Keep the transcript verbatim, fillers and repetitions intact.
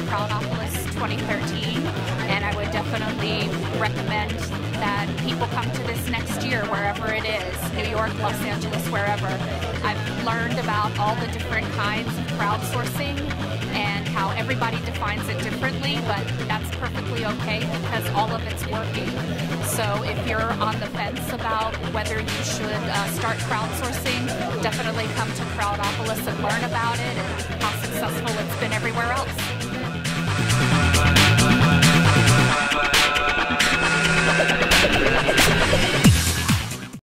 Crowdopolis twenty thirteen, and I would definitely recommend that people come to this next year, wherever it is, New York, Los Angeles, wherever. I've learned about all the different kinds of crowdsourcing and how everybody defines it differently, but that's perfectly okay because all of it's working. So if you're on the fence about whether you should uh, start crowdsourcing, definitely come to Crowdopolis and learn about it and how successful it's been everywhere else.